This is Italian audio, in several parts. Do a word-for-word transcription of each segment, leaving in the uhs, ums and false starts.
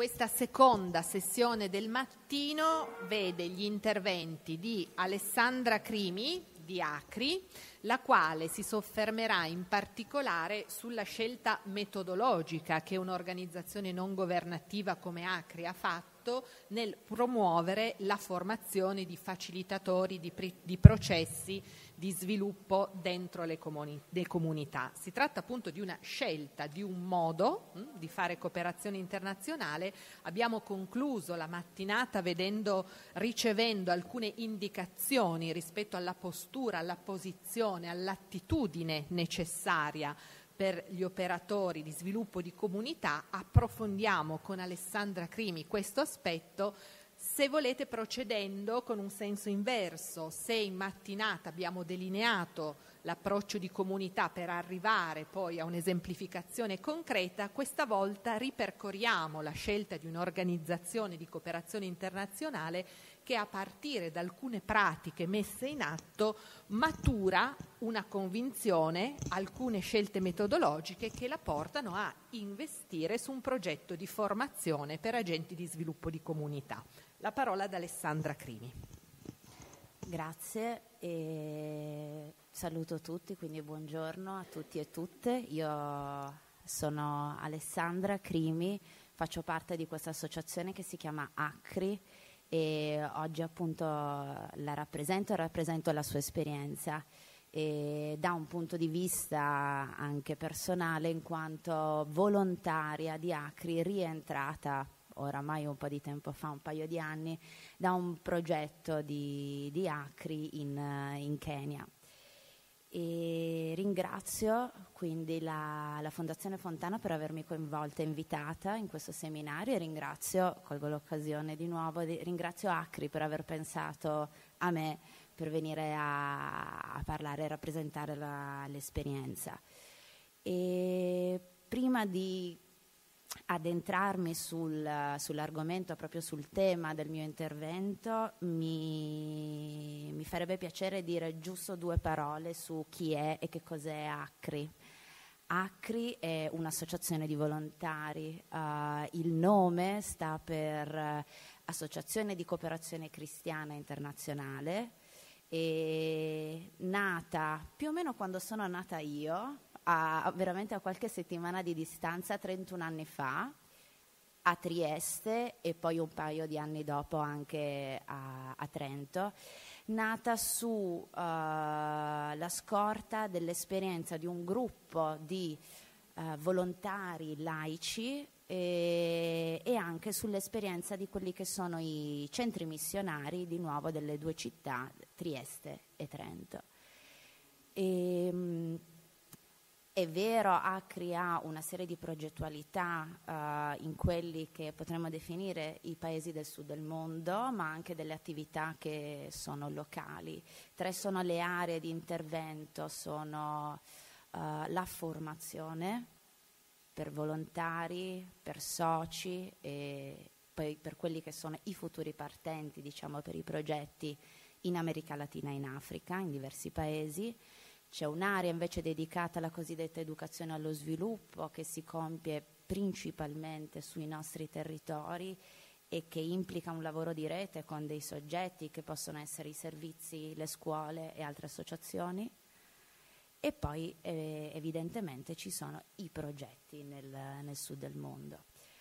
Questa seconda sessione del mattino vede gli interventi di Alessandra Crimi di Acri, la quale si soffermerà in particolare sulla scelta metodologica che un'organizzazione non governativa come Acri ha fatto nel promuovere la formazione di facilitatori di, di processi di sviluppo dentro le, comuni, le comunità. Si tratta appunto di una scelta, di un modo mh, di fare cooperazione internazionale. Abbiamo concluso la mattinata vedendo, ricevendo alcune indicazioni rispetto alla postura, alla posizione, all'attitudine necessaria per gli operatori di sviluppo di comunità. Approfondiamo con Alessandra Crimi questo aspetto, se volete procedendo con un senso inverso. Se in mattinata abbiamo delineato l'approccio di comunità per arrivare poi a un'esemplificazione concreta, questa volta ripercorriamo la scelta di un'organizzazione di cooperazione internazionale che a partire da alcune pratiche messe in atto matura una convinzione, alcune scelte metodologiche che la portano a investire su un progetto di formazione per agenti di sviluppo di comunità. La parola ad Alessandra Crimi. Grazie e saluto tutti, quindi buongiorno a tutti e tutte. Io sono Alessandra Crimi, faccio parte di questa associazione che si chiama Acri e oggi appunto la rappresento e rappresento la sua esperienza e da un punto di vista anche personale, in quanto volontaria di Acri, rientrata oramai un po' di tempo fa, un paio di anni, da un progetto di, di Acri in, in Kenya. E ringrazio quindi la, la Fondazione Fontana per avermi coinvolta e invitata in questo seminario e ringrazio, colgo l'occasione di nuovo, di, ringrazio Acri per aver pensato a me per venire a, a parlare e rappresentare la, l'esperienza. E prima di addentrarmi sul, sull'argomento, proprio sul tema del mio intervento, mi, mi farebbe piacere dire giusto due parole su chi è e che cos'è Acri. Acri è un'associazione di volontari, uh, il nome sta per uh, Associazione di Cooperazione Cristiana Internazionale, e nata più o meno quando sono nata io, a, veramente a qualche settimana di distanza, trentuno anni fa, a Trieste e poi un paio di anni dopo anche a, a Trento, nata su uh, la scorta dell'esperienza di un gruppo di uh, volontari laici e, e anche sull'esperienza di quelli che sono i centri missionari di nuovo delle due città, Trieste e Trento. E, um, È vero, Acri ha una serie di progettualità uh, in quelli che potremmo definire i paesi del sud del mondo, ma anche delle attività che sono locali. Tre sono le aree di intervento, sono uh, la formazione per volontari, per soci e poi per quelli che sono i futuri partenti, diciamo, per i progetti in America Latina e in Africa, in diversi paesi. C'è un'area invece dedicata alla cosiddetta educazione allo sviluppo che si compie principalmente sui nostri territori e che implica un lavoro di rete con dei soggetti che possono essere i servizi, le scuole e altre associazioni. E poi eh, evidentemente ci sono i progetti nel, nel sud del mondo.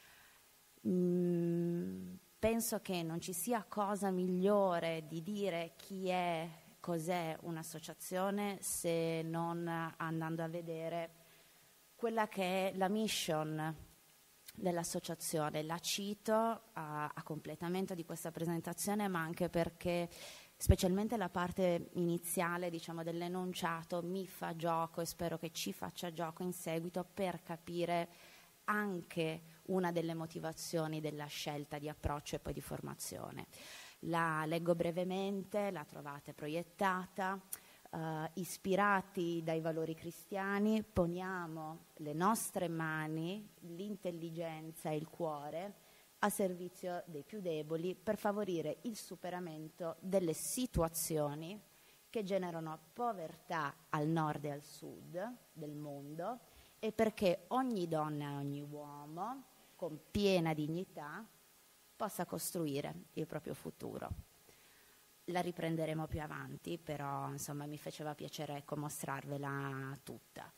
Mm, penso che non ci sia cosa migliore di dire chi è, cos'è un'associazione, se non andando a vedere quella che è la mission dell'associazione. La cito a, a completamento di questa presentazione, ma anche perché specialmente la parte iniziale, diciamo, dell'enunciato mi fa gioco e spero che ci faccia gioco in seguito per capire anche una delle motivazioni della scelta di approccio e poi di formazione. La leggo brevemente, la trovate proiettata. Uh, ispirati dai valori cristiani, poniamo le nostre mani, l'intelligenza e il cuore a servizio dei più deboli per favorire il superamento delle situazioni che generano povertà al nord e al sud del mondo e perché ogni donna e ogni uomo con piena dignità possa costruire il proprio futuro. La riprenderemo più avanti, però insomma mi faceva piacere, ecco, mostrarvela tutta.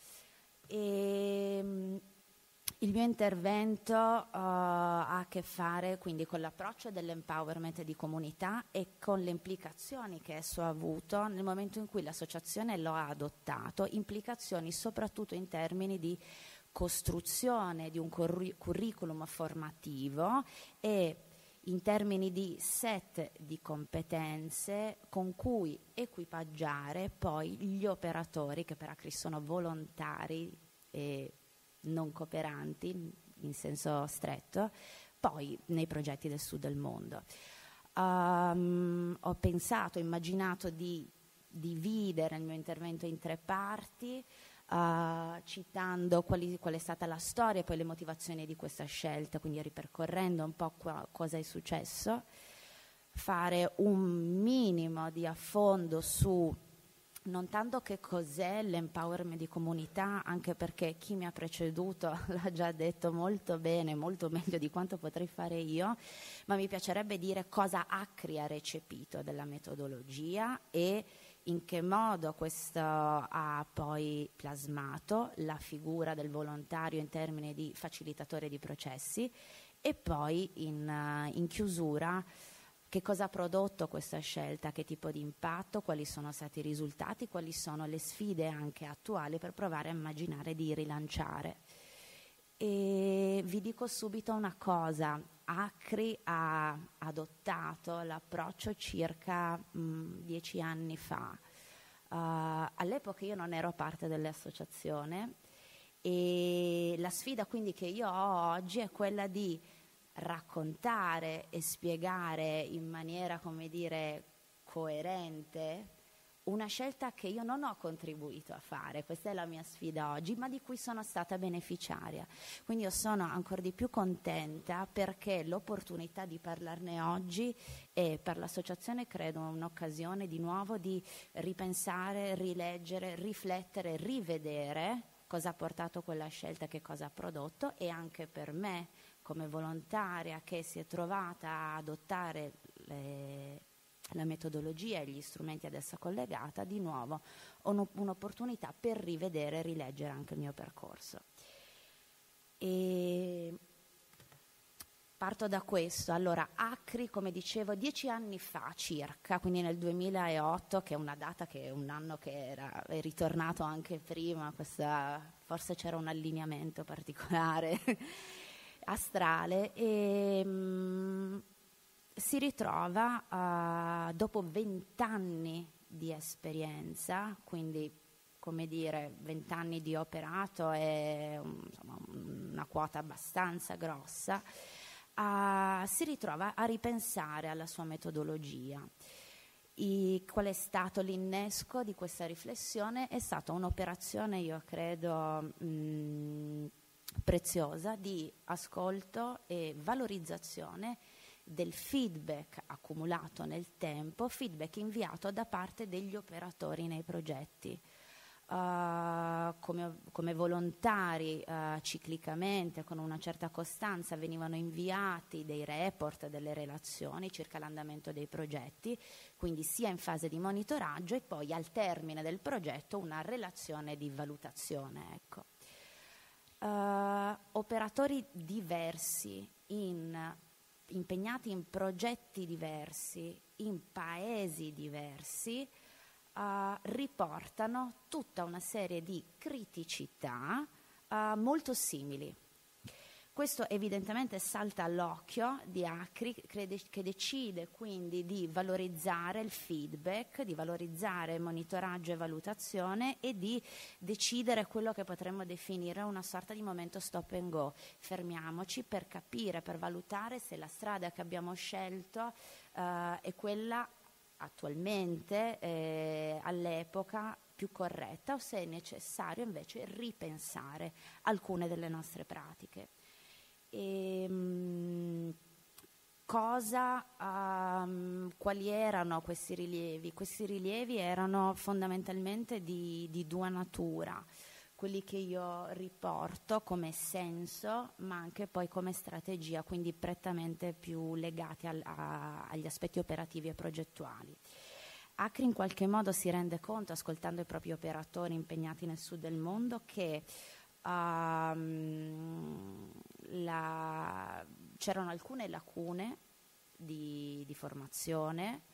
E, il mio intervento uh, ha a che fare quindi con l'approccio dell'empowerment di comunità e con le implicazioni che esso ha avuto nel momento in cui l'associazione lo ha adottato, implicazioni soprattutto in termini di costruzione di un curri- curriculum formativo e in termini di set di competenze con cui equipaggiare poi gli operatori, che per Acri sono volontari e non cooperanti in senso stretto, poi nei progetti del sud del mondo. Um, ho pensato, immaginato di dividere il mio intervento in tre parti, uh, citando quali, qual è stata la storia e poi le motivazioni di questa scelta, quindi ripercorrendo un po' qua, cosa è successo, fare un minimo di affondo su non tanto che cos'è l'empowerment di comunità, anche perché chi mi ha preceduto l'ha già detto molto bene, molto meglio di quanto potrei fare io, ma mi piacerebbe dire cosa Acri ha recepito della metodologia e in che modo questo ha poi plasmato la figura del volontario in termini di facilitatore di processi e poi in, in chiusura che cosa ha prodotto questa scelta, che tipo di impatto, quali sono stati i risultati, quali sono le sfide anche attuali per provare a immaginare di rilanciare. E vi dico subito una cosa, Acri ha adottato l'approccio circa mh, dieci anni fa. Uh, all'epoca io non ero parte dell'associazione e la sfida quindi che io ho oggi è quella di raccontare e spiegare in maniera, come dire, coerente una scelta che io non ho contribuito a fare, questa è la mia sfida oggi, ma di cui sono stata beneficiaria. Quindi io sono ancora di più contenta perché l'opportunità di parlarne oggi è per l'associazione, credo, un'occasione di nuovo di ripensare, rileggere, riflettere, rivedere cosa ha portato quella scelta, che cosa ha prodotto, e anche per me come volontaria che si è trovata a adottare le, la metodologia e gli strumenti ad essa collegata, di nuovo ho un'opportunità per rivedere e rileggere anche il mio percorso. E parto da questo. Allora, Acri, come dicevo, dieci anni fa circa, quindi nel duemilaotto, che è una data che è un anno che era, è ritornato anche prima, questa, forse c'era un allineamento particolare astrale, e mh, si ritrova uh, dopo vent'anni di esperienza, quindi come dire vent'anni di operato è um, insomma, una quota abbastanza grossa, uh, si ritrova a ripensare alla sua metodologia. I, qual è stato l'innesco di questa riflessione? È stata un'operazione, io credo, mh, preziosa di ascolto e valorizzazione del feedback accumulato nel tempo, feedback inviato da parte degli operatori nei progetti. Uh, come, come volontari uh, ciclicamente, con una certa costanza, venivano inviati dei report, delle relazioni circa l'andamento dei progetti, quindi sia in fase di monitoraggio e poi al termine del progetto una relazione di valutazione, ecco. Uh, operatori diversi, in, impegnati in progetti diversi, in paesi diversi, uh, riportano tutta una serie di criticità uh, molto simili. Questo evidentemente salta all'occhio di Acri, che decide quindi di valorizzare il feedback, di valorizzare monitoraggio e valutazione e di decidere quello che potremmo definire una sorta di momento stop and go. Fermiamoci per capire, per valutare se la strada che abbiamo scelto eh, è quella attualmente, eh, all'epoca, più corretta, o se è necessario invece ripensare alcune delle nostre pratiche. E, mh, cosa, um, quali erano questi rilievi? Questi rilievi erano fondamentalmente di, di due natura. quelli che io riporto come senso, ma anche poi come strategia, quindi prettamente più legati al, a, agli aspetti operativi e progettuali. Acri in qualche modo si rende conto, ascoltando i propri operatori impegnati nel sud del mondo, che um, la, c'erano alcune lacune di, di formazione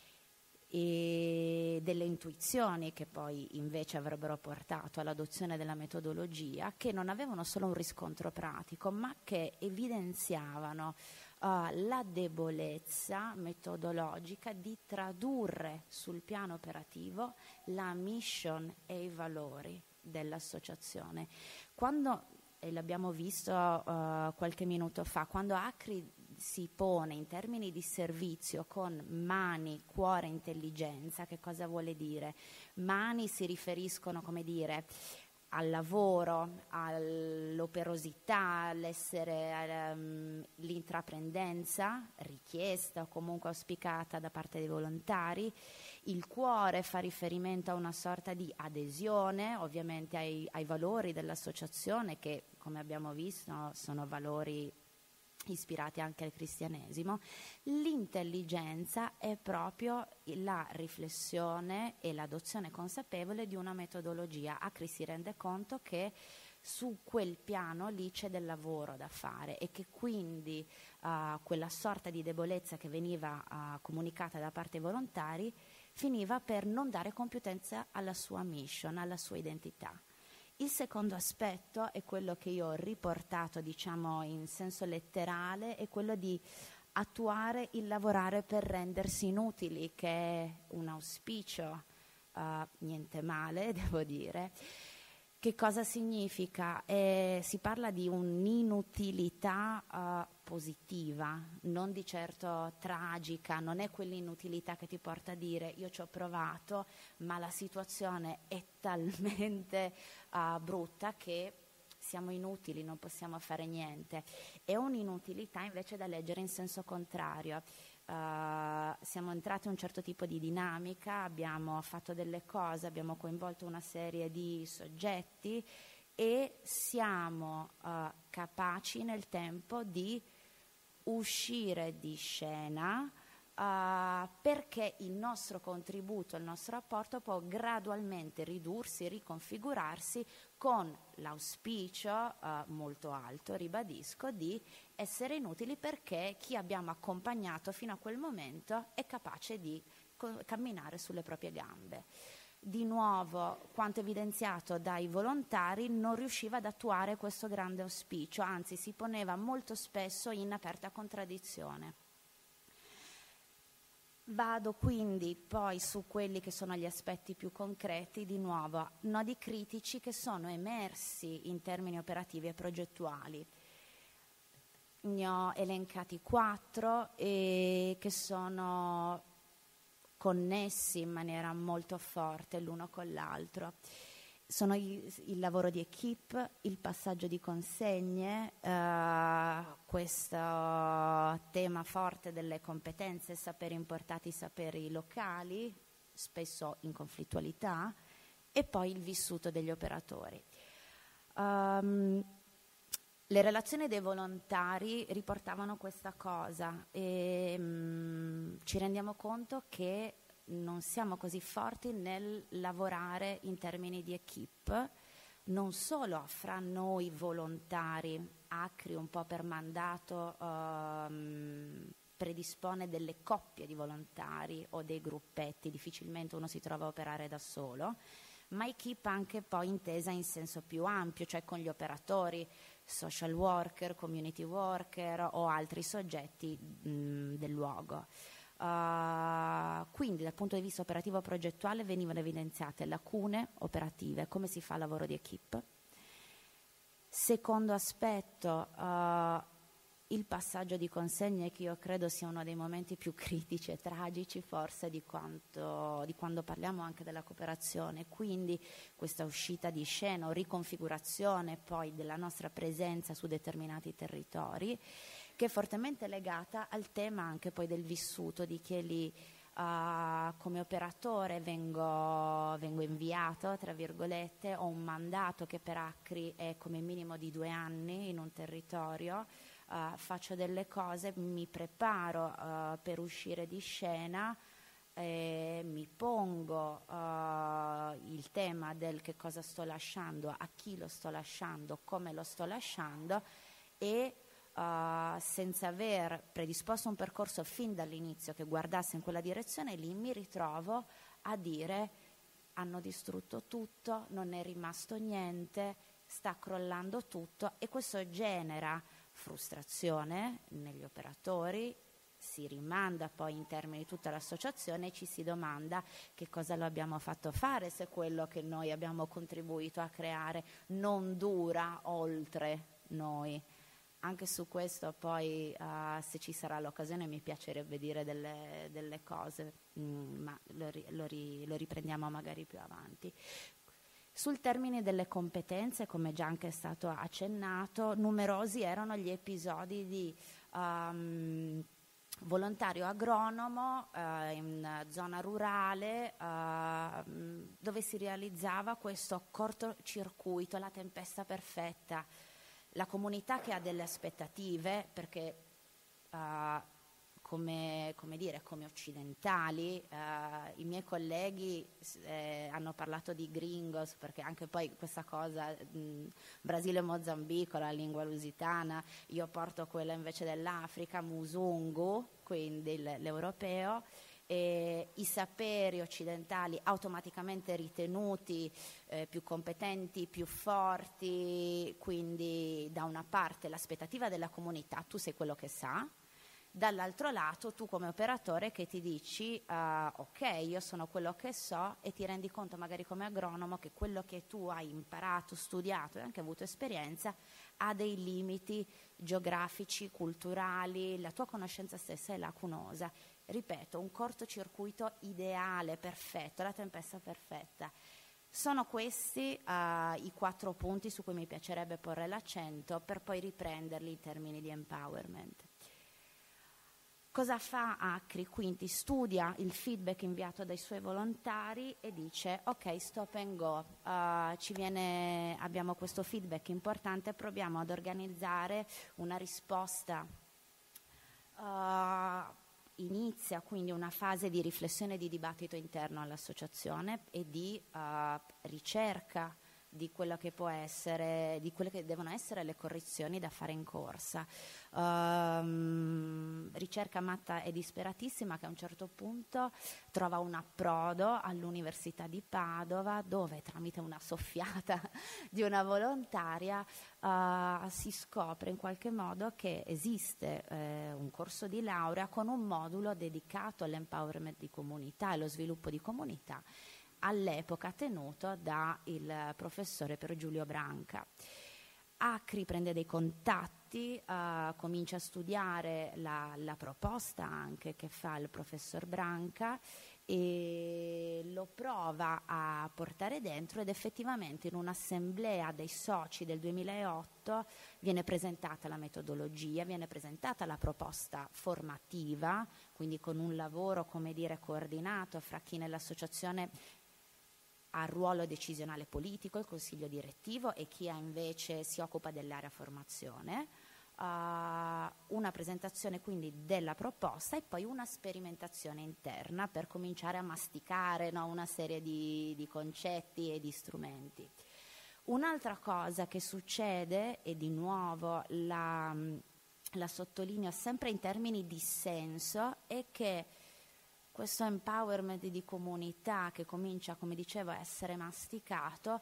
e delle intuizioni che poi invece avrebbero portato all'adozione della metodologia, che non avevano solo un riscontro pratico, ma che evidenziavano uh, la debolezza metodologica di tradurre sul piano operativo la mission e i valori dell'associazione. Quando, e l'abbiamo visto uh, qualche minuto fa, quando Acri si pone in termini di servizio con mani, cuore, intelligenza, che cosa vuole dire? Mani si riferiscono, come dire, al lavoro, all'operosità, all'essere um, l'intraprendenza richiesta o comunque auspicata da parte dei volontari. Il cuore fa riferimento a una sorta di adesione, ovviamente ai, ai valori dell'associazione, che come abbiamo visto sono valori ispirati anche al cristianesimo. L'intelligenza è proprio la riflessione e l'adozione consapevole di una metodologia. Acri si rende conto che su quel piano lì c'è del lavoro da fare e che quindi uh, quella sorta di debolezza che veniva uh, comunicata da parte dei volontari finiva per non dare compiutenza alla sua mission, alla sua identità. Il secondo aspetto è quello che io ho riportato, diciamo, in senso letterale, è quello di attuare il lavorare per rendersi inutili, che è un auspicio, uh, niente male, devo dire. Che cosa significa? Eh, si parla di un'inutilità uh, positiva, non di certo tragica, non è quell'inutilità che ti porta a dire io ci ho provato, ma la situazione è talmente uh, brutta che siamo inutili, non possiamo fare niente. È un'inutilità invece da leggere in senso contrario. Uh, siamo entrati in un certo tipo di dinamica, abbiamo fatto delle cose, abbiamo coinvolto una serie di soggetti e siamo uh, capaci nel tempo di uscire di scena uh, perché il nostro contributo, il nostro apporto può gradualmente ridursi, riconfigurarsi con l'auspicio uh, molto alto, ribadisco, di essere inutili perché chi abbiamo accompagnato fino a quel momento è capace di co- camminare sulle proprie gambe. Di nuovo, quanto evidenziato dai volontari, non riusciva ad attuare questo grande auspicio, anzi si poneva molto spesso in aperta contraddizione. Vado quindi poi su quelli che sono gli aspetti più concreti, di nuovo, nodi critici che sono emersi in termini operativi e progettuali. Ne ho elencati quattro e che sono connessi in maniera molto forte l'uno con l'altro. Sono il, il lavoro di equipe, il passaggio di consegne, eh, questo tema forte delle competenze, saperi importati, saperi locali, spesso in conflittualità, e poi il vissuto degli operatori. Um, le relazioni dei volontari riportavano questa cosa e um, ci rendiamo conto che non siamo così forti nel lavorare in termini di equipe, non solo fra noi volontari. Acri un po' per mandato um, predispone delle coppie di volontari o dei gruppetti, difficilmente uno si trova a operare da solo, ma equipe anche poi intesa in senso più ampio, cioè con gli operatori, social worker, community worker o altri soggetti mh, del luogo. Uh, quindi dal punto di vista operativo progettuale venivano evidenziate lacune operative, come si fa il lavoro di equipe. Secondo aspetto, uh, il passaggio di consegne, che io credo sia uno dei momenti più critici e tragici forse di, quanto, di quando parliamo anche della cooperazione, quindi questa uscita di scena o riconfigurazione poi della nostra presenza su determinati territori, che è fortemente legata al tema anche poi del vissuto di chi è lì Uh, come operatore vengo, vengo inviato, tra virgolette, ho un mandato che per Acri è come minimo di due anni in un territorio, uh, faccio delle cose, mi preparo uh, per uscire di scena, eh, mi pongo uh, il tema del che cosa sto lasciando, a chi lo sto lasciando, come lo sto lasciando, e Uh, senza aver predisposto un percorso fin dall'inizio che guardasse in quella direzione, lì mi ritrovo a dire: hanno distrutto tutto, non è rimasto niente, sta crollando tutto, e questo genera frustrazione negli operatori, si rimanda poi in termini di tutta l'associazione e ci si domanda che cosa lo abbiamo fatto fare se quello che noi abbiamo contribuito a creare non dura oltre noi. Anche su questo poi, uh, se ci sarà l'occasione, mi piacerebbe dire delle, delle cose, mm, ma lo, ri, lo, ri, lo riprendiamo magari più avanti. Sul termine delle competenze, come già anche è stato accennato, numerosi erano gli episodi di um, volontario agronomo uh, in zona rurale, uh, dove si realizzava questo cortocircuito, la tempesta perfetta. La comunità che ha delle aspettative, perché uh, come, come dire, come occidentali, uh, i miei colleghi eh, hanno parlato di gringos, perché anche poi questa cosa, mh, Brasile e Mozambico, la lingua lusitana, io porto quella invece dell'Africa, Musungu, quindi l'europeo, e i saperi occidentali automaticamente ritenuti eh, più competenti, più forti, quindi da una parte l'aspettativa della comunità, tu sei quello che sa, dall'altro lato tu come operatore che ti dici uh, ok, io sono quello che so, e ti rendi conto magari come agronomo che quello che tu hai imparato, studiato e anche avuto esperienza ha dei limiti geografici, culturali, la tua conoscenza stessa è lacunosa. Ripeto, un cortocircuito ideale, perfetto, la tempesta perfetta. Sono questi uh, i quattro punti su cui mi piacerebbe porre l'accento per poi riprenderli in termini di empowerment. Cosa fa Acri? Quindi studia il feedback inviato dai suoi volontari e dice: ok, stop and go, uh, ci viene, abbiamo questo feedback importante, proviamo ad organizzare una risposta. Uh, inizia quindi una fase di riflessione e di dibattito interno all'associazione e di uh, ricerca di quello che può essere, di quelle che devono essere le correzioni da fare in corsa. Um, ricerca matta e disperatissima, che a un certo punto trova un approdo all'Università di Padova, dove tramite una soffiata di una volontaria uh, si scopre in qualche modo che esiste eh, un corso di laurea con un modulo dedicato all'empowerment di comunità e allo sviluppo di comunità, all'epoca tenuto da il professore Pier Giulio Branca. Acri prende dei contatti, uh, comincia a studiare la, la proposta anche che fa il professor Branca e lo prova a portare dentro, ed effettivamente in un'assemblea dei soci del duemilaotto viene presentata la metodologia, viene presentata la proposta formativa, quindi con un lavoro, come dire, coordinato fra chi nell'associazione ha ruolo decisionale politico, il consiglio direttivo, e chi ha invece si occupa dell'area formazione, uh, una presentazione quindi della proposta e poi una sperimentazione interna per cominciare a masticare, no, una serie di, di concetti e di strumenti. Un'altra cosa che succede, e di nuovo la, la sottolineo sempre in termini di senso, è che questo empowerment di comunità che comincia, come dicevo, a essere masticato,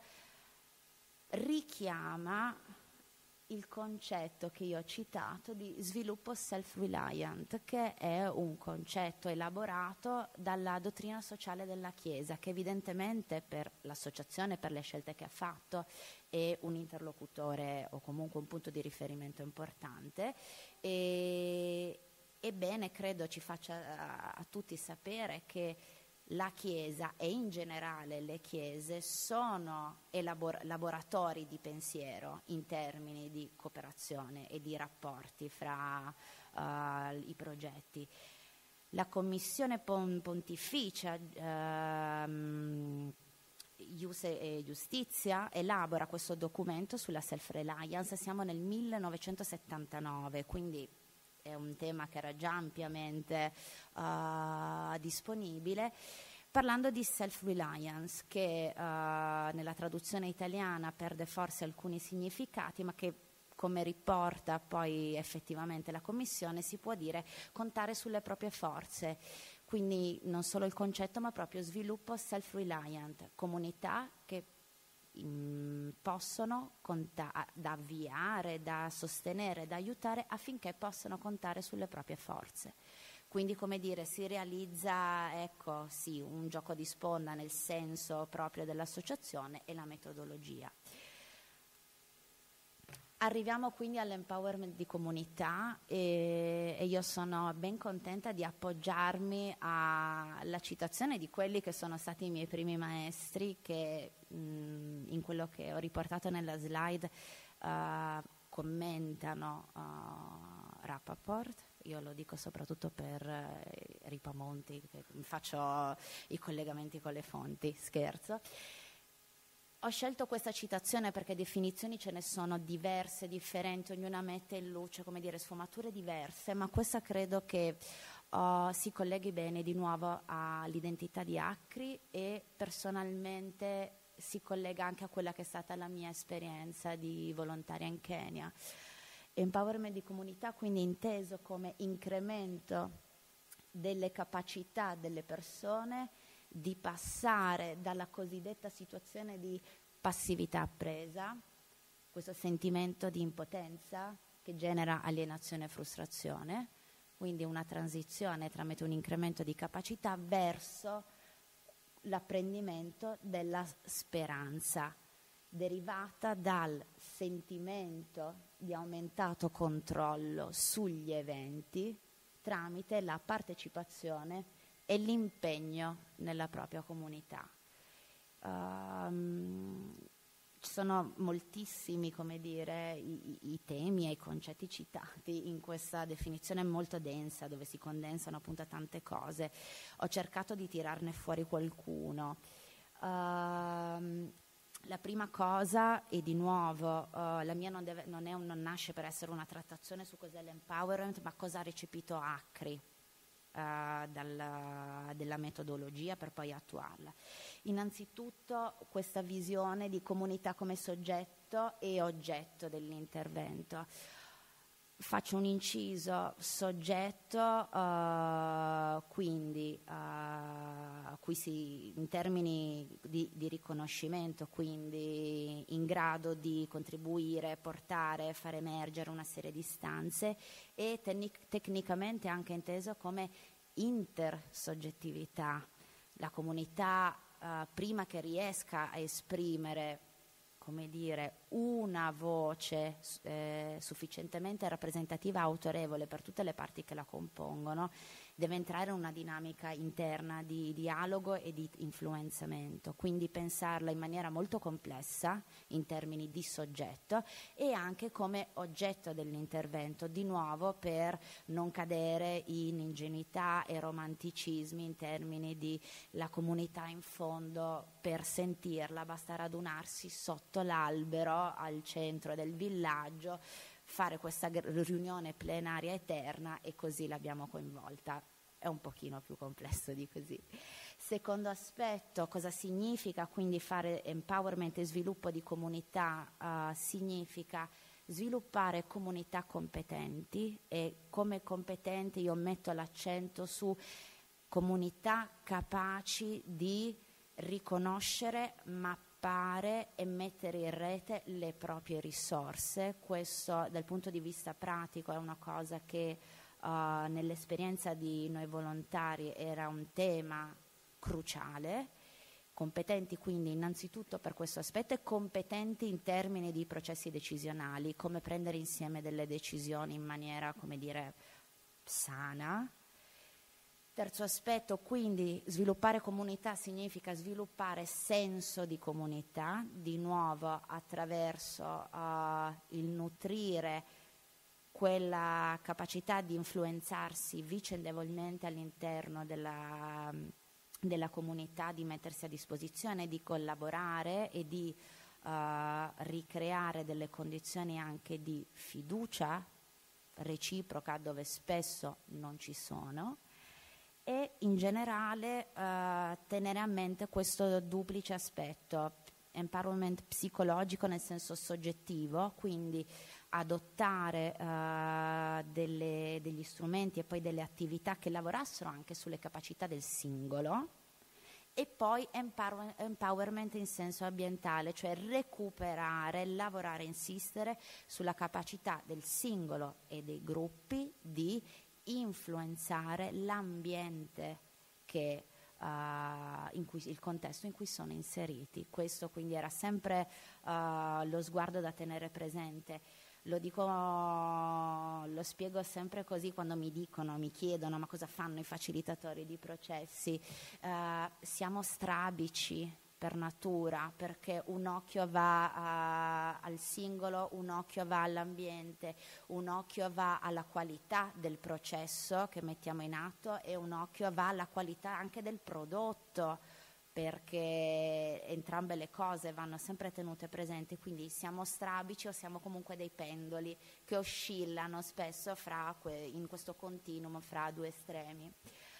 richiama il concetto che io ho citato di sviluppo self-reliant, che è un concetto elaborato dalla dottrina sociale della Chiesa, che evidentemente per l'associazione, per le scelte che ha fatto, è un interlocutore o comunque un punto di riferimento importante. E Ebbene, credo ci faccia a, a tutti sapere che la Chiesa e in generale le Chiese sono elabor- laboratori di pensiero in termini di cooperazione e di rapporti fra uh, i progetti. La Commissione Pontificia ehm, Iuse e Giustizia elabora questo documento sulla self-reliance, siamo nel millenovecentosettantanove, quindi è un tema che era già ampiamente uh, disponibile, parlando di self-reliance, che uh, nella traduzione italiana perde forse alcuni significati, ma che, come riporta poi effettivamente la Commissione, si può dire contare sulle proprie forze. Quindi non solo il concetto, ma proprio sviluppo self-reliant, comunità che mh, possono conta- da avviare, da sostenere, da aiutare affinché possano contare sulle proprie forze. Quindi, come dire, si realizza, ecco, sì, un gioco di sponda nel senso proprio dell'associazione e la metodologia. Arriviamo quindi all'empowerment di comunità e, e io sono ben contenta di appoggiarmi alla citazione di quelli che sono stati i miei primi maestri che mh, in quello che ho riportato nella slide uh, commentano uh, Rappaport. Io lo dico soprattutto per eh, Ripamonti, che faccio i collegamenti con le fonti, scherzo. Ho scelto questa citazione perché definizioni ce ne sono diverse, differenti, ognuna mette in luce, come dire, sfumature diverse, ma questa credo che uh, si colleghi bene di nuovo all'identità di Acri e personalmente si collega anche a quella che è stata la mia esperienza di volontaria in Kenya. Empowerment di comunità quindi inteso come incremento delle capacità delle persone di passare dalla cosiddetta situazione di passività appresa, questo sentimento di impotenza che genera alienazione e frustrazione, quindi una transizione tramite un incremento di capacità verso l'apprendimento della speranza, derivata dal sentimento di aumentato controllo sugli eventi tramite la partecipazione e l'impegno nella propria comunità. Um, ci sono moltissimi, come dire, i, i temi e i concetti citati in questa definizione molto densa, dove si condensano appunto tante cose. Ho cercato di tirarne fuori qualcuno. Uh, la prima cosa, e di nuovo, uh, la mia non, deve, non, è un, non nasce per essere una trattazione su cos'è l'empowerment, ma cosa ha recepito Acri. Uh, dalla, della metodologia per poi attuarla. Innanzitutto questa visione di comunità come soggetto e oggetto dell'intervento. Faccio un inciso: soggetto, uh, quindi uh, qui si, in termini di, di riconoscimento, quindi in grado di contribuire, portare, far emergere una serie di istanze, e tecnic- tecnicamente anche inteso come intersoggettività. La comunità, uh, prima che riesca a esprimere, come dire, una voce eh, sufficientemente rappresentativa, autorevole per tutte le parti che la compongono, deve entrare in una dinamica interna di dialogo e di influenzamento, quindi pensarla in maniera molto complessa in termini di soggetto e anche come oggetto dell'intervento, di nuovo per non cadere in ingenuità e romanticismi in termini di la comunità in fondo, per sentirla basta radunarsi sotto l'albero al centro del villaggio, fare questa riunione plenaria eterna e così l'abbiamo coinvolta. È un pochino più complesso di così. Secondo aspetto, cosa significa quindi fare empowerment e sviluppo di comunità? Uh, significa sviluppare comunità competenti, e come competenti io metto l'accento su comunità capaci di riconoscere, mappare e mettere in rete le proprie risorse. Questo dal punto di vista pratico è una cosa che uh, nell'esperienza di noi volontari era un tema cruciale. Competenti quindi innanzitutto per questo aspetto, e competenti in termini di processi decisionali, come prendere insieme delle decisioni in maniera, come dire, sana. Terzo aspetto, quindi sviluppare comunità significa sviluppare senso di comunità, di nuovo attraverso uh, il nutrire quella capacità di influenzarsi vicendevolmente all'interno della, della comunità, di mettersi a disposizione, di collaborare e di uh, ricreare delle condizioni anche di fiducia reciproca dove spesso non ci sono, e in generale uh, tenere a mente questo duplice aspetto: empowerment psicologico nel senso soggettivo, quindi adottare uh, delle, degli strumenti e poi delle attività che lavorassero anche sulle capacità del singolo, e poi empower, empowerment in senso ambientale, cioè recuperare, lavorare, insistere sulla capacità del singolo e dei gruppi di influenzare l'ambiente che uh, in cui, il contesto in cui sono inseriti. Questo quindi era sempre uh, lo sguardo da tenere presente. Lo dico, lo spiego sempre così quando mi dicono, mi chiedono ma cosa fanno i facilitatori di processi. Uh, siamo strabici per natura, perché un occhio va a, al singolo, un occhio va all'ambiente, un occhio va alla qualità del processo che mettiamo in atto e un occhio va alla qualità anche del prodotto, perché entrambe le cose vanno sempre tenute presenti. Quindi siamo strabici o siamo comunque dei pendoli che oscillano spesso fra que- in questo continuum fra due estremi.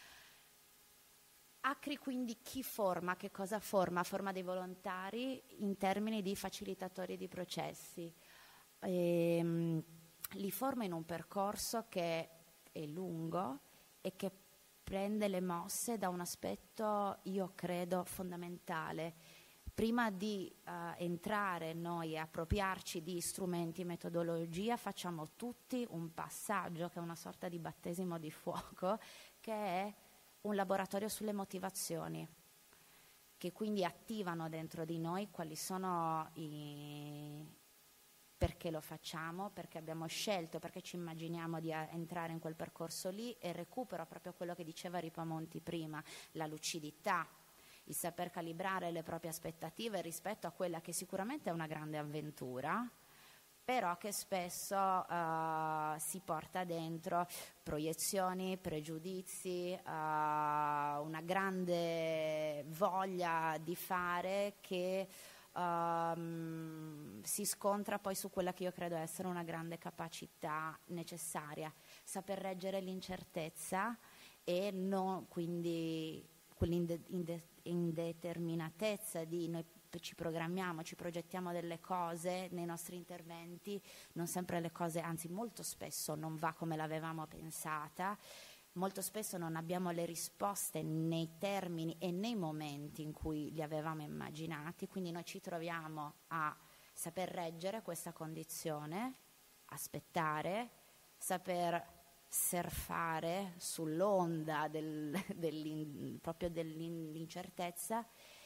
Acri quindi chi forma, che cosa forma? Forma dei volontari in termini di facilitatori di processi. Ehm, li forma in un percorso che è lungo e che prende le mosse da un aspetto, io credo, fondamentale. Prima di uh, entrare noi e appropriarci di strumenti, metodologia, facciamo tutti un passaggio che è una sorta di battesimo di fuoco, che è un laboratorio sulle motivazioni, che quindi attivano dentro di noi quali sono i... perché lo facciamo, perché abbiamo scelto, perché ci immaginiamo di entrare in quel percorso lì, e recupero proprio quello che diceva Ripamonti prima, la lucidità, il saper calibrare le proprie aspettative rispetto a quella che sicuramente è una grande avventura, però che spesso uh, si porta dentro proiezioni, pregiudizi, uh, una grande voglia di fare che um, si scontra poi su quella che io credo essere una grande capacità necessaria, saper reggere l'incertezza e non quindi quell'indeterminatezza di noi ci programmiamo, ci progettiamo delle cose nei nostri interventi, non sempre le cose, anzi molto spesso non va come l'avevamo pensata, molto spesso non abbiamo le risposte nei termini e nei momenti in cui li avevamo immaginati, quindi noi ci troviamo a saper reggere questa condizione, aspettare, saper surfare sull'onda del, dell'in, proprio dell'incertezza,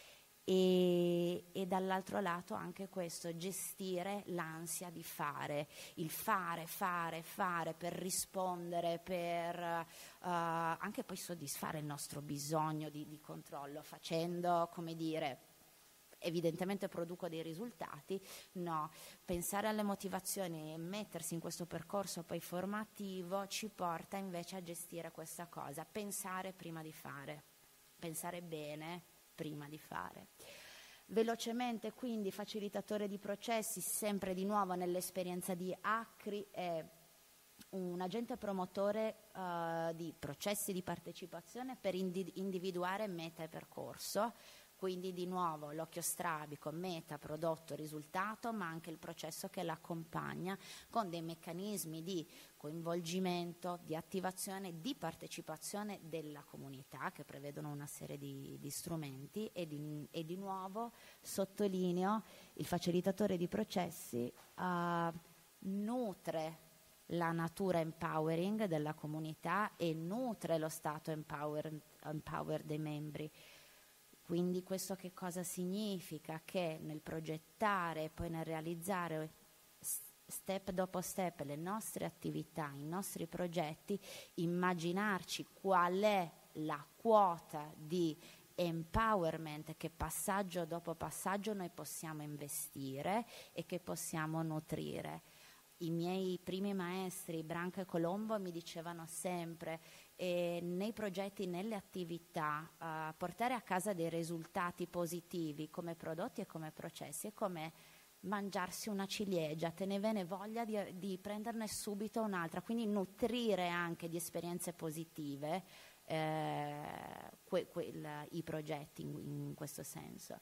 E, e dall'altro lato anche questo, gestire l'ansia di fare, il fare, fare, fare per rispondere, per uh, anche poi soddisfare il nostro bisogno di, di controllo, facendo, come dire, evidentemente produco dei risultati, no, pensare alle motivazioni e mettersi in questo percorso poi formativo ci porta invece a gestire questa cosa, pensare prima di fare, pensare bene prima di fare. Velocemente quindi facilitatore di processi, sempre di nuovo nell'esperienza di Acri, è un agente promotore uh, di processi di partecipazione per indi- individuare meta e percorso, quindi di nuovo l'occhio strabico, meta, prodotto, risultato, ma anche il processo che l'accompagna con dei meccanismi di coinvolgimento, di attivazione, di partecipazione della comunità che prevedono una serie di, di strumenti e di, e di nuovo sottolineo il facilitatore di processi uh, nutre la natura empowering della comunità e nutre lo stato empower, empower dei membri. Quindi questo che cosa significa? Che nel progettare e poi nel realizzare step dopo step le nostre attività, i nostri progetti, immaginarci qual è la quota di empowerment che passaggio dopo passaggio noi possiamo investire e che possiamo nutrire. i miei primi maestri, Branca e Colombo, mi dicevano sempre eh, nei progetti, nelle attività, uh, portare a casa dei risultati positivi come prodotti e come processi è come mangiarsi una ciliegia, te ne viene voglia di, di prenderne subito un'altra, quindi nutrire anche di esperienze positive eh, que, que, il, i progetti in, in questo senso.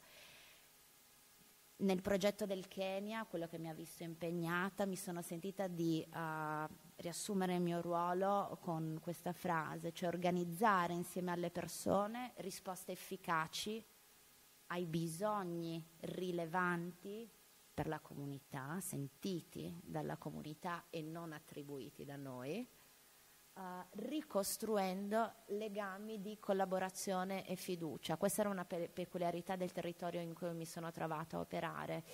Nel progetto del Kenya, quello che mi ha visto impegnata, mi sono sentita di uh, riassumere il mio ruolo con questa frase, cioè organizzare insieme alle persone risposte efficaci ai bisogni rilevanti per la comunità, sentiti dalla comunità e non attribuiti da noi, uh, ricostruendo legami di collaborazione e fiducia. Questa era una pe- peculiarità del territorio in cui mi sono trovata a operare.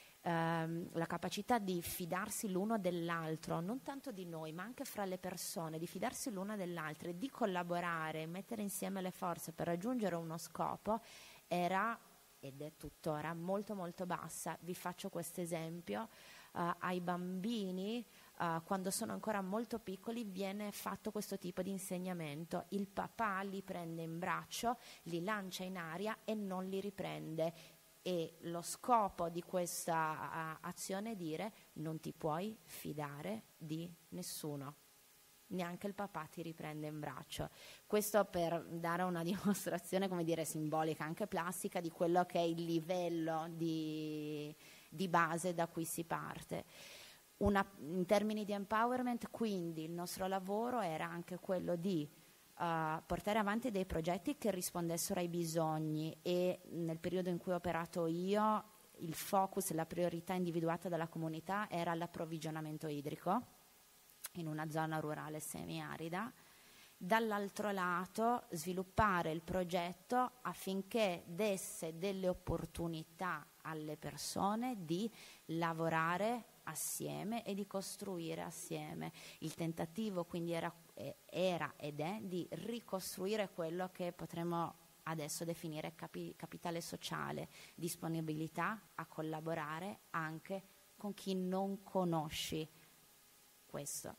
Um, la capacità di fidarsi l'uno dell'altro, non tanto di noi, ma anche fra le persone, di fidarsi l'una dell'altra e di collaborare, mettere insieme le forze per raggiungere uno scopo, era ed è tuttora molto molto bassa. Vi faccio questo esempio: uh, ai bambini uh, quando sono ancora molto piccoli viene fatto questo tipo di insegnamento, il papà li prende in braccio, li lancia in aria e non li riprende, e lo scopo di questa uh, azione è dire: non ti puoi fidare di nessuno, neanche il papà ti riprende in braccio. Questo per dare una dimostrazione, come dire, simbolica, anche plastica, di quello che è il livello di, di base da cui si parte. Una, in termini di empowerment, quindi, il nostro lavoro era anche quello di uh, portare avanti dei progetti che rispondessero ai bisogni, e nel periodo in cui ho operato io il focus, la priorità individuata dalla comunità era l'approvvigionamento idrico in una zona rurale semiarida. Dall'altro lato sviluppare il progetto affinché desse delle opportunità alle persone di lavorare assieme e di costruire assieme. Il tentativo quindi era, era ed è di ricostruire quello che potremmo adesso definire capi, capitale sociale, disponibilità a collaborare anche con chi non conosci questo.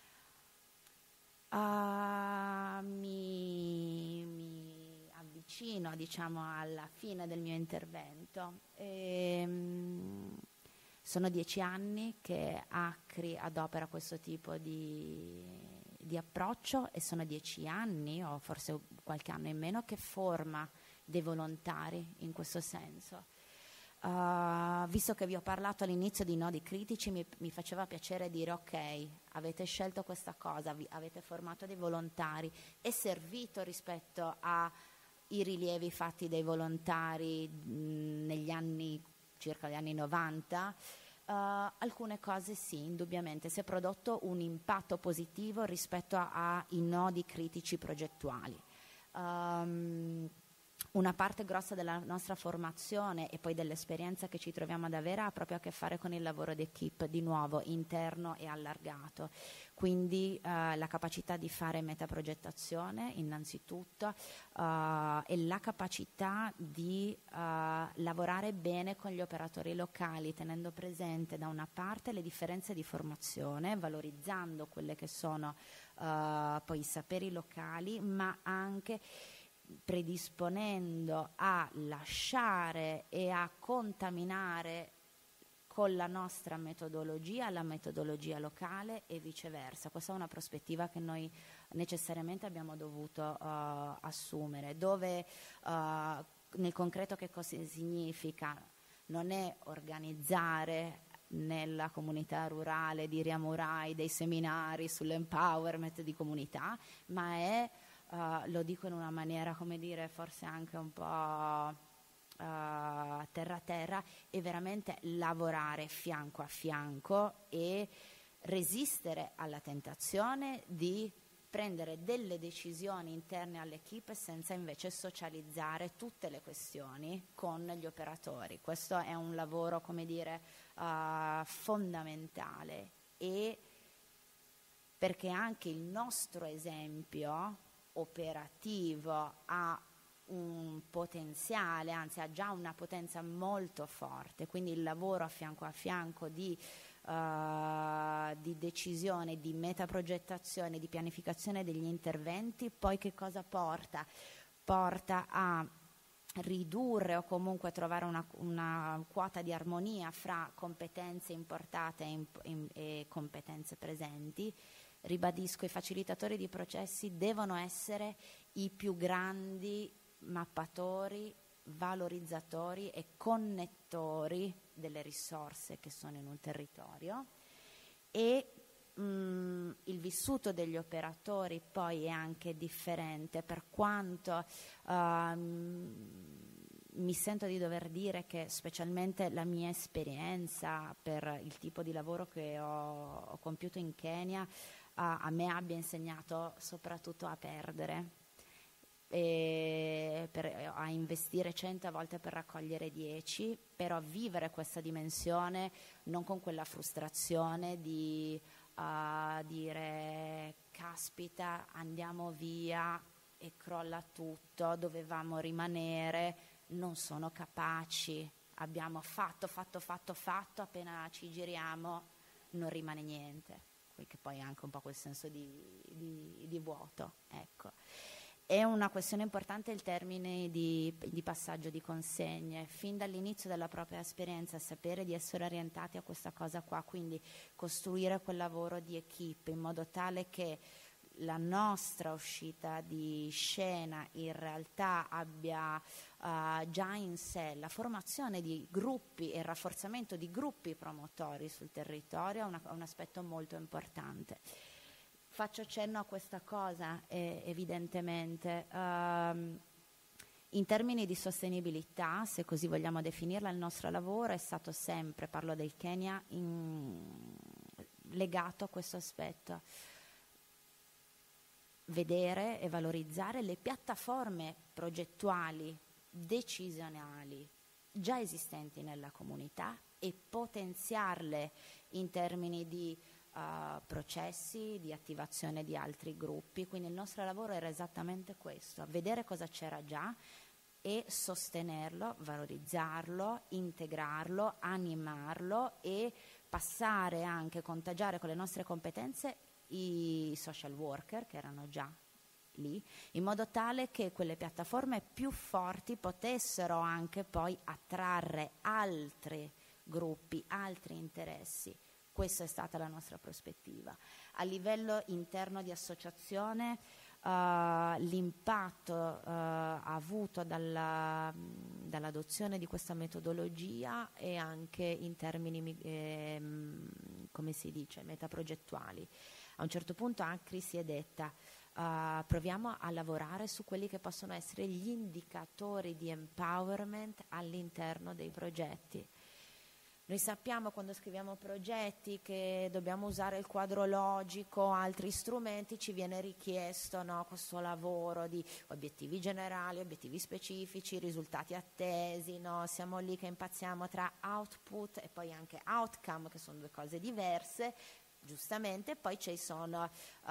Uh, mi, mi avvicino, diciamo, alla fine del mio intervento. E, um, sono dieci anni che Acri adopera questo tipo di, di approccio, e sono dieci anni, o forse qualche anno in meno, che forma dei volontari in questo senso. Uh, visto che vi ho parlato all'inizio di nodi critici, mi, mi faceva piacere dire: ok, avete scelto questa cosa, vi, avete formato dei volontari, è servito rispetto ai rilievi fatti dai volontari mh, negli anni, circa gli anni novanta. Uh, alcune cose sì, indubbiamente si è prodotto un impatto positivo rispetto ai nodi critici progettuali. Um, Una parte grossa della nostra formazione e poi dell'esperienza che ci troviamo ad avere ha proprio a che fare con il lavoro d'equipe, di nuovo interno e allargato. Quindi eh, la capacità di fare metaprogettazione innanzitutto, eh, e la capacità di eh, lavorare bene con gli operatori locali, tenendo presente da una parte le differenze di formazione, valorizzando quelle che sono eh, poi i saperi locali, ma anche predisponendo a lasciare e a contaminare con la nostra metodologia la metodologia locale e viceversa. Questa è una prospettiva che noi necessariamente abbiamo dovuto uh, assumere, dove uh, nel concreto che cosa significa? Non è organizzare nella comunità rurale di Riamurai dei seminari sull'empowerment di comunità, ma è Uh, lo dico in una maniera, come dire, forse anche un po' uh, terra a terra, e veramente lavorare fianco a fianco e resistere alla tentazione di prendere delle decisioni interne all'equipe senza invece socializzare tutte le questioni con gli operatori. Questo è un lavoro, come dire, uh, fondamentale, e perché anche il nostro esempio operativo ha un potenziale, anzi ha già una potenza molto forte, quindi il lavoro a fianco a fianco di uh, di decisione, di metaprogettazione, di pianificazione degli interventi, poi che cosa porta? Porta a ridurre o comunque trovare una, una quota di armonia fra competenze importate e, imp- in, e competenze presenti. Ribadisco, i facilitatori di processi devono essere i più grandi mappatori, valorizzatori e connettori delle risorse che sono in un territorio, e mh, il vissuto degli operatori poi è anche differente, per quanto uh, mi sento di dover dire che specialmente la mia esperienza per il tipo di lavoro che ho, ho compiuto in Kenya uh, a me abbia insegnato soprattutto a perdere, e per, a investire cento volte per raccogliere dieci, però vivere questa dimensione non con quella frustrazione di uh, dire caspita andiamo via e crolla tutto, dovevamo rimanere, non sono capaci, abbiamo fatto, fatto, fatto, fatto, appena ci giriamo non rimane niente, che poi è anche un po' quel senso di, di, di vuoto, ecco. È una questione importante il termine di, di passaggio di consegne, fin dall'inizio della propria esperienza sapere di essere orientati a questa cosa qua, quindi costruire quel lavoro di equipe in modo tale che la nostra uscita di scena in realtà abbia uh, già in sé la formazione di gruppi e il rafforzamento di gruppi promotori sul territorio, è una, un aspetto molto importante. Faccio cenno a questa cosa, eh, evidentemente. Um, in termini di sostenibilità, se così vogliamo definirla, il nostro lavoro è stato sempre, parlo del Kenya, in, legato a questo aspetto. Vedere e valorizzare le piattaforme progettuali, decisionali, già esistenti nella comunità e potenziarle in termini di Uh, processi di attivazione di altri gruppi. Quindi il nostro lavoro era esattamente questo, vedere cosa c'era già e sostenerlo, valorizzarlo, integrarlo, animarlo e passare anche, contagiare con le nostre competenze i social worker che erano già lì, in modo tale che quelle piattaforme più forti potessero anche poi attrarre altri gruppi, altri interessi. Questa è stata la nostra prospettiva. A livello interno di associazione, uh, l'impatto uh, avuto dalla, dall'adozione di questa metodologia è anche in termini, eh, come si dice, metaprogettuali. A un certo punto Acri si è detta uh, proviamo a lavorare su quelli che possono essere gli indicatori di empowerment all'interno dei progetti. Noi sappiamo quando scriviamo progetti che dobbiamo usare il quadro logico, altri strumenti, ci viene richiesto, no, questo lavoro di obiettivi generali, obiettivi specifici, risultati attesi, no? Siamo lì che impazziamo tra output e poi anche outcome, che sono due cose diverse, giustamente, poi ci sono uh,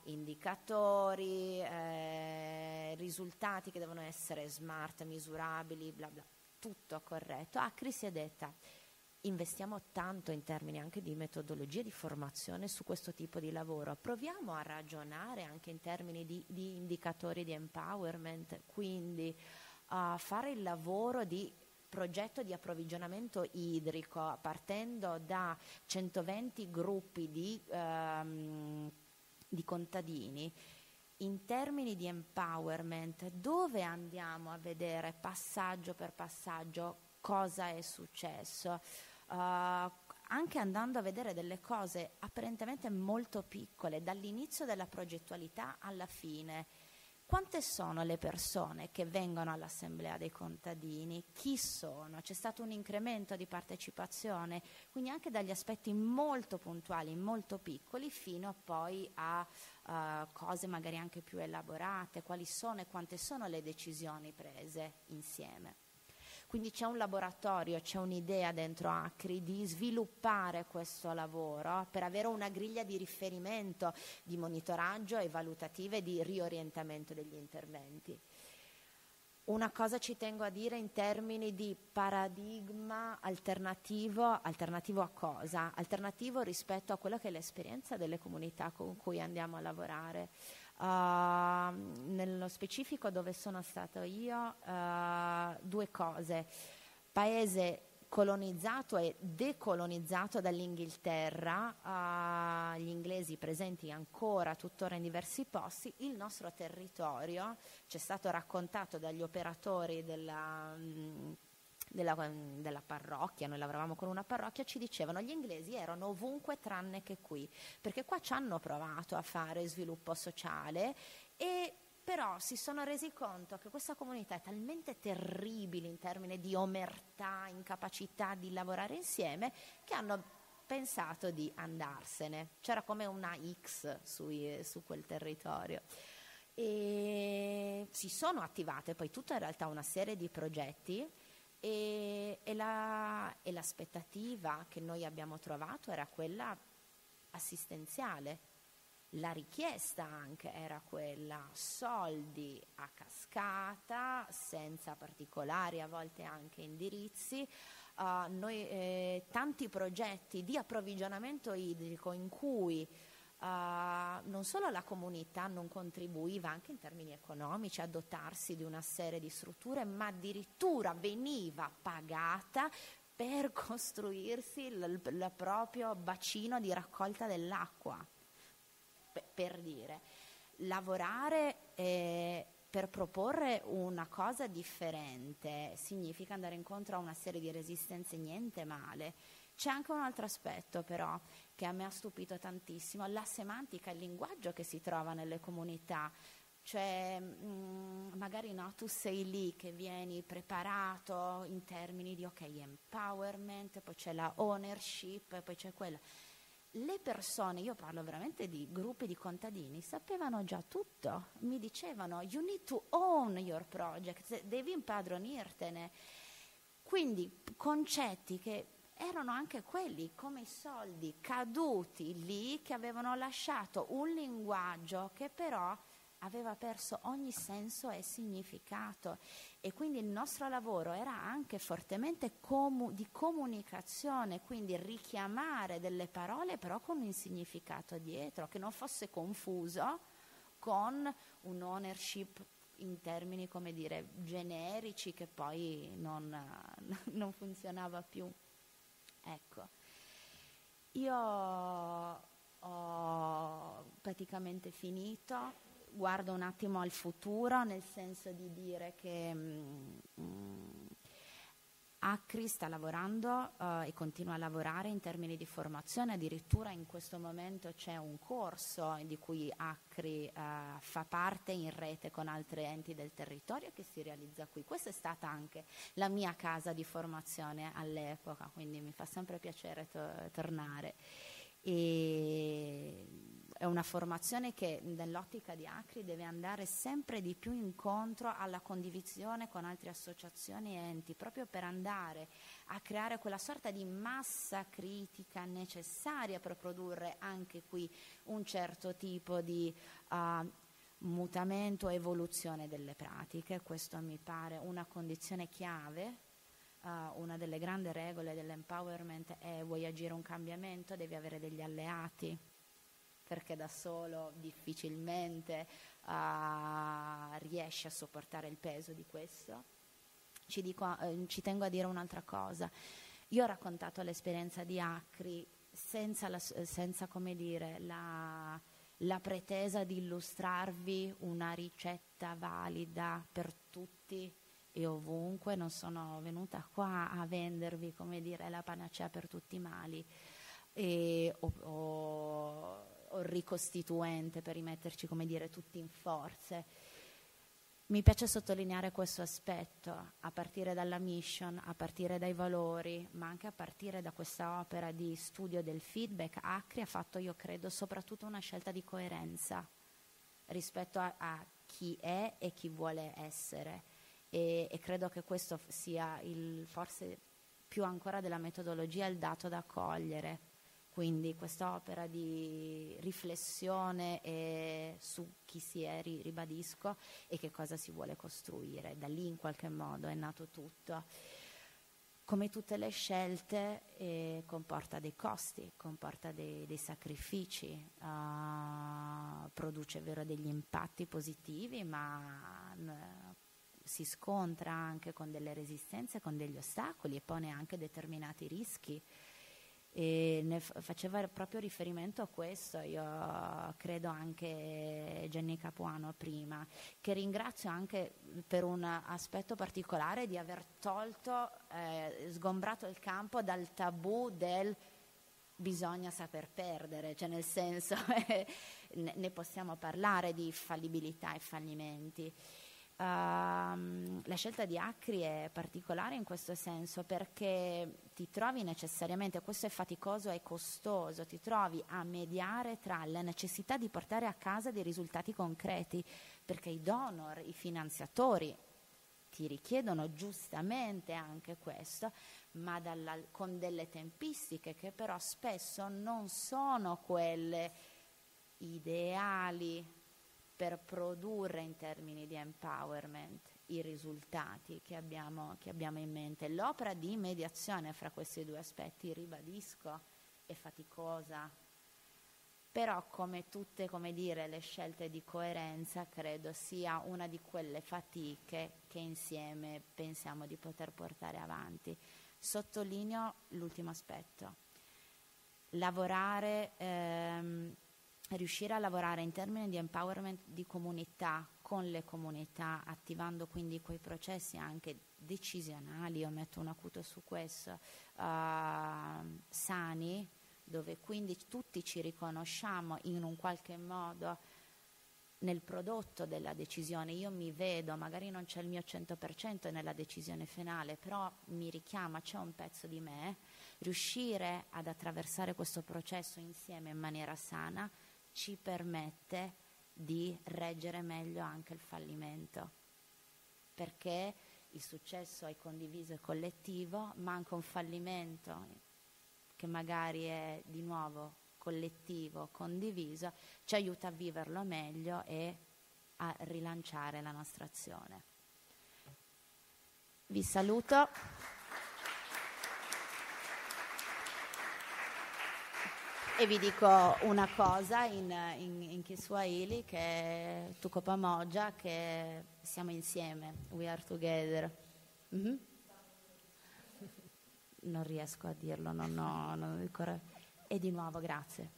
indicatori, eh, risultati che devono essere smart, misurabili, bla bla, tutto corretto. Acri si è detta investiamo tanto in termini anche di metodologie di formazione su questo tipo di lavoro, proviamo a ragionare anche in termini di, di indicatori di empowerment, quindi a uh, fare il lavoro di progetto di approvvigionamento idrico partendo da centoventi gruppi di, um, di contadini. In termini di empowerment, dove andiamo a vedere passaggio per passaggio cosa è successo? Uh, anche andando a vedere delle cose apparentemente molto piccole, dall'inizio della progettualità alla fine. Quante sono le persone che vengono all'assemblea dei contadini? Chi sono? C'è stato un incremento di partecipazione, quindi anche dagli aspetti molto puntuali, molto piccoli, fino poi a uh, cose magari anche più elaborate, quali sono e quante sono le decisioni prese insieme. Quindi c'è un laboratorio, c'è un'idea dentro Acri di sviluppare questo lavoro per avere una griglia di riferimento, di monitoraggio e valutative di riorientamento degli interventi. Una cosa ci tengo a dire in termini di paradigma alternativo, alternativo a cosa? Alternativo rispetto a quella che è l'esperienza delle comunità con cui andiamo a lavorare. Uh, nello specifico dove sono stata io, uh, due cose. Paese colonizzato e decolonizzato dall'Inghilterra, uh, gli inglesi presenti ancora tuttora in diversi posti, il nostro territorio, ci è stato raccontato dagli operatori della, della, della parrocchia, noi lavoravamo con una parrocchia, ci dicevano gli inglesi erano ovunque tranne che qui, perché qua ci hanno provato a fare sviluppo sociale e però si sono resi conto che questa comunità è talmente terribile in termini di omertà, incapacità di lavorare insieme, che hanno pensato di andarsene. C'era come una X sui, su quel territorio. E si sono attivate poi tutta in realtà una serie di progetti e, e, la, e l'aspettativa che noi abbiamo trovato era quella assistenziale. La richiesta anche era quella, soldi a cascata, senza particolari a volte anche indirizzi, uh, noi, eh, tanti progetti di approvvigionamento idrico in cui uh, non solo la comunità non contribuiva anche in termini economici a dotarsi di una serie di strutture, ma addirittura veniva pagata per costruirsi il, il proprio bacino di raccolta dell'acqua. Per dire, lavorare eh, per proporre una cosa differente significa andare incontro a una serie di resistenze, niente male. C'è anche un altro aspetto però che a me ha stupito tantissimo, la semantica, il linguaggio che si trova nelle comunità. Cioè mh, magari no, tu sei lì che vieni preparato in termini di ok, empowerment, poi c'è la ownership, poi c'è quella. Le persone, io parlo veramente di gruppi di contadini, sapevano già tutto, mi dicevano you need to own your project, devi impadronirtene. Quindi concetti che erano anche quelli come i soldi caduti lì, che avevano lasciato un linguaggio che però aveva perso ogni senso e significato, e quindi il nostro lavoro era anche fortemente comu- di comunicazione, quindi richiamare delle parole però con un significato dietro, che non fosse confuso con un ownership in termini, come dire, generici, che poi non, non funzionava più. Ecco, io ho praticamente finito. Guardo un attimo al futuro, nel senso di dire che um, Acri sta lavorando uh, e continua a lavorare in termini di formazione, addirittura in questo momento c'è un corso di cui Acri uh, fa parte in rete con altri enti del territorio che si realizza qui. Questa è stata anche la mia casa di formazione all'epoca, quindi mi fa sempre piacere to- tornare. E è una formazione che nell'ottica di Acri deve andare sempre di più incontro alla condivisione con altre associazioni e enti, proprio per andare a creare quella sorta di massa critica necessaria per produrre anche qui un certo tipo di uh, mutamento, evoluzione delle pratiche. Questo mi pare una condizione chiave. Uh, una delle grandi regole dell'empowerment è: vuoi agire un cambiamento, devi avere degli alleati, perché da solo difficilmente uh, riesci a sopportare il peso di questo. Ci, dico, eh, ci tengo a dire un'altra cosa. Io ho raccontato l'esperienza di Acri senza, la, senza come dire, la, la pretesa di illustrarvi una ricetta valida per tutti e ovunque. Non sono venuta qua a vendervi, come dire, la panacea per tutti i mali e, o, o, o ricostituente per rimetterci, come dire, tutti in forze. Mi piace sottolineare questo aspetto, a partire dalla mission, a partire dai valori, ma anche a partire da questa opera di studio del feedback. Acri ha fatto, io credo, soprattutto una scelta di coerenza rispetto a, a chi è e chi vuole essere, e, e credo che questo sia il, forse più ancora della metodologia, il dato da cogliere. Quindi questa opera di riflessione e su chi si è, ri, ribadisco, e che cosa si vuole costruire. Da lì in qualche modo è nato tutto. Come tutte le scelte eh, comporta dei costi, comporta dei, dei sacrifici, uh, produce vero degli impatti positivi, ma uh, si scontra anche con delle resistenze, con degli ostacoli e pone anche determinati rischi. E ne f- faceva proprio riferimento a questo, io credo anche Jenny Capuano prima, che ringrazio anche per un aspetto particolare di aver tolto, eh, sgombrato il campo dal tabù del bisogna saper perdere, cioè nel senso ne, ne possiamo parlare di fallibilità e fallimenti. Uh, la scelta di Acri è particolare in questo senso perché ti trovi necessariamente, questo è faticoso e costoso, ti trovi a mediare tra la necessità di portare a casa dei risultati concreti, perché i donor, i finanziatori ti richiedono giustamente anche questo, ma dalla, con delle tempistiche che però spesso non sono quelle ideali per produrre in termini di empowerment i risultati che abbiamo, che abbiamo in mente. L'opera di mediazione fra questi due aspetti, ribadisco, è faticosa, però come tutte, come dire, le scelte di coerenza, credo sia una di quelle fatiche che insieme pensiamo di poter portare avanti. Sottolineo l'ultimo aspetto. Lavorare... Ehm, riuscire a lavorare in termini di empowerment di comunità, con le comunità, attivando quindi quei processi anche decisionali, io metto un acuto su questo, uh, sani, dove quindi tutti ci riconosciamo in un qualche modo nel prodotto della decisione. Io mi vedo, magari non c'è il mio cento per cento nella decisione finale, però mi richiama, c'è un pezzo di me, riuscire ad attraversare questo processo insieme in maniera sana ci permette di reggere meglio anche il fallimento, perché il successo è condiviso e collettivo, ma anche un fallimento che magari è di nuovo collettivo, condiviso, ci aiuta a viverlo meglio e a rilanciare la nostra azione. Vi saluto. E vi dico una cosa in, in, in Kiswahili, che è Tuko pamoja, che siamo insieme, we are together. Mm-hmm. Non riesco a dirlo, non ho, non ancora. E di nuovo grazie.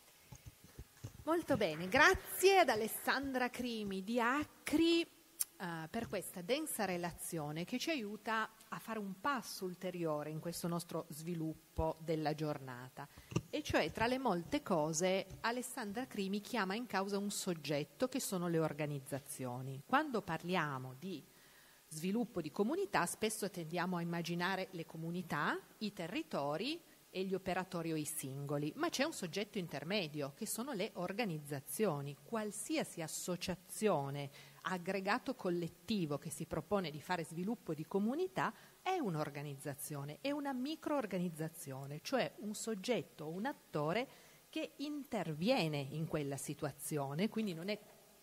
Molto bene, grazie ad Alessandra Crimi di Acri uh, per questa densa relazione che ci aiuta a fare un passo ulteriore in questo nostro sviluppo della giornata. E cioè, tra le molte cose, Alessandra Crimi chiama in causa un soggetto che sono le organizzazioni. Quando parliamo di sviluppo di comunità, spesso tendiamo a immaginare le comunità, i territori e gli operatori o i singoli, ma c'è un soggetto intermedio, che sono le organizzazioni. Qualsiasi associazione, aggregato collettivo che si propone di fare sviluppo di comunità è un'organizzazione, è una microorganizzazione, cioè un soggetto, un attore che interviene in quella situazione, quindi non è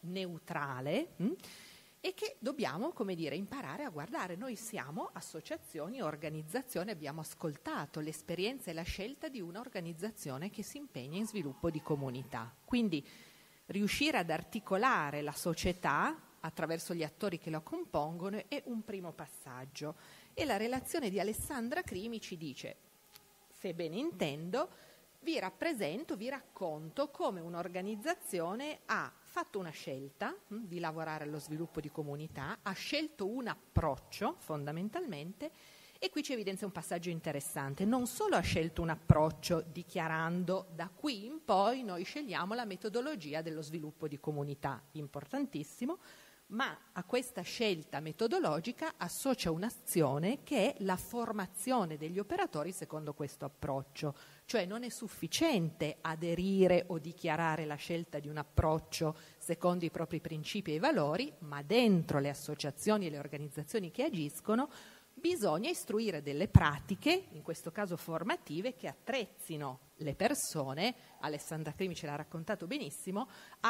neutrale, mh? E che dobbiamo, come dire, imparare a guardare. Noi siamo associazioni, organizzazioni, abbiamo ascoltato l'esperienza e la scelta di un'organizzazione che si impegna in sviluppo di comunità. Quindi riuscire ad articolare la società attraverso gli attori che la compongono è un primo passaggio. E la relazione di Alessandra Crimi ci dice, se ben intendo, vi rappresento, vi racconto come un'organizzazione ha fatto una scelta mh, di lavorare allo sviluppo di comunità, ha scelto un approccio fondamentalmente, e qui ci evidenzia un passaggio interessante. Non solo ha scelto un approccio dichiarando da qui in poi noi scegliamo la metodologia dello sviluppo di comunità, importantissimo, ma a questa scelta metodologica associa un'azione che è la formazione degli operatori secondo questo approccio. Cioè non è sufficiente aderire o dichiarare la scelta di un approccio secondo i propri principi e valori, ma dentro le associazioni e le organizzazioni che agiscono bisogna istruire delle pratiche, in questo caso formative, che attrezzino le persone, Alessandra Crimi ce l'ha raccontato benissimo, a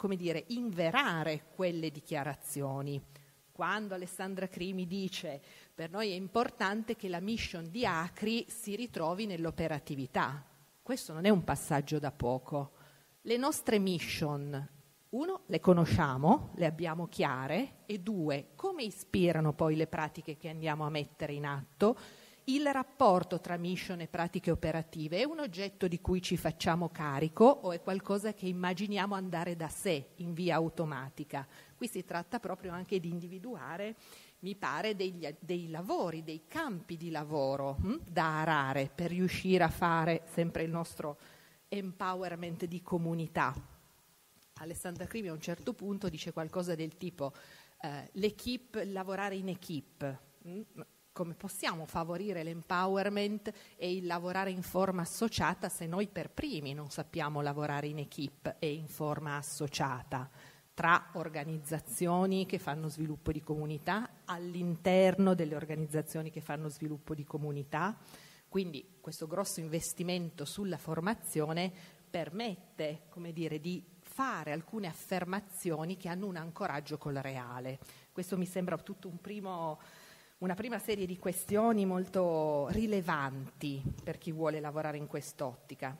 come dire, inverare quelle dichiarazioni. Quando Alessandra Crimi dice per noi è importante che la mission di Acri si ritrovi nell'operatività, questo non è un passaggio da poco. Le nostre mission, uno, le conosciamo, le abbiamo chiare, e due, come ispirano poi le pratiche che andiamo a mettere in atto. Il rapporto tra mission e pratiche operative è un oggetto di cui ci facciamo carico o è qualcosa che immaginiamo andare da sé in via automatica? Qui si tratta proprio anche di individuare, mi pare, degli, dei lavori, dei campi di lavoro hm, da arare per riuscire a fare sempre il nostro empowerment di comunità. Alessandra Crimi a un certo punto dice qualcosa del tipo eh, l'equipe, lavorare in equipe. Hm? Come possiamo favorire l'empowerment e il lavorare in forma associata se noi per primi non sappiamo lavorare in equipe e in forma associata tra organizzazioni che fanno sviluppo di comunità, all'interno delle organizzazioni che fanno sviluppo di comunità. Quindi questo grosso investimento sulla formazione permette, come dire, di fare alcune affermazioni che hanno un ancoraggio col reale. Questo mi sembra tutto un primo... una prima serie di questioni molto rilevanti per chi vuole lavorare in quest'ottica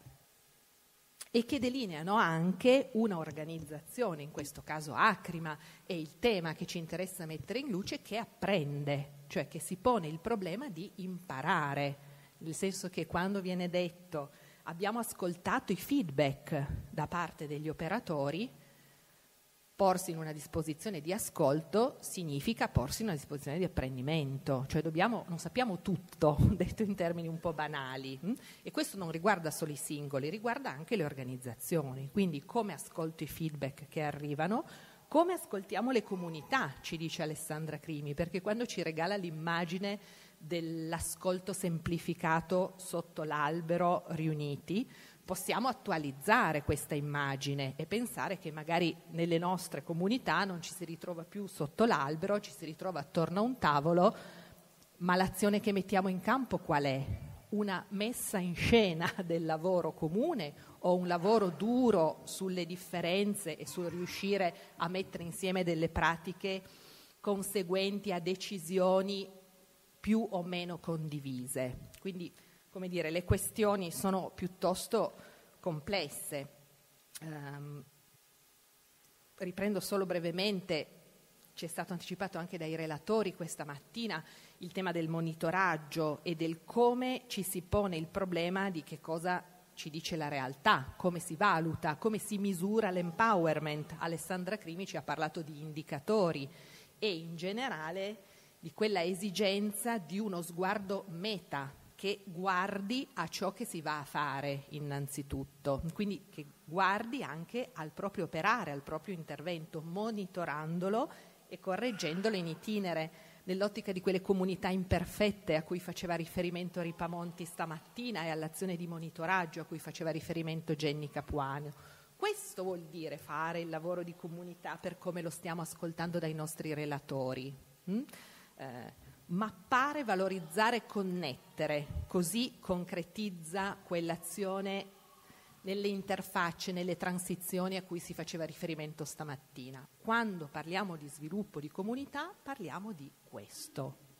e che delineano anche una organizzazione, in questo caso Acri, ma è il tema che ci interessa mettere in luce, che apprende, cioè che si pone il problema di imparare, nel senso che quando viene detto abbiamo ascoltato i feedback da parte degli operatori, porsi in una disposizione di ascolto significa porsi in una disposizione di apprendimento, cioè dobbiamo, non sappiamo tutto, detto in termini un po' banali, hm? E questo non riguarda solo i singoli, riguarda anche le organizzazioni, quindi come ascolto i feedback che arrivano, come ascoltiamo le comunità, ci dice Alessandra Crimi, perché quando ci regala l'immagine dell'ascolto semplificato sotto l'albero riuniti, possiamo attualizzare questa immagine e pensare che magari nelle nostre comunità non ci si ritrova più sotto l'albero, ci si ritrova attorno a un tavolo, ma l'azione che mettiamo in campo qual è? Una messa in scena del lavoro comune o un lavoro duro sulle differenze e sul riuscire a mettere insieme delle pratiche conseguenti a decisioni più o meno condivise? Quindi, come dire, le questioni sono piuttosto complesse. Um, riprendo solo brevemente, ci è stato anticipato anche dai relatori questa mattina, il tema del monitoraggio e del come ci si pone il problema di che cosa ci dice la realtà, come si valuta, come si misura l'empowerment. Alessandra Crimi ci ha parlato di indicatori e in generale di quella esigenza di uno sguardo meta, che guardi a ciò che si va a fare innanzitutto, quindi che guardi anche al proprio operare, al proprio intervento, monitorandolo e correggendolo in itinere, nell'ottica di quelle comunità imperfette a cui faceva riferimento Ripamonti stamattina e all'azione di monitoraggio a cui faceva riferimento Jenny Capuano. Questo vuol dire fare il lavoro di comunità per come lo stiamo ascoltando dai nostri relatori. Mm? Eh, mappare, valorizzare, connettere, così concretizza quell'azione nelle interfacce, nelle transizioni a cui si faceva riferimento stamattina. Quando parliamo di sviluppo di comunità parliamo di questo.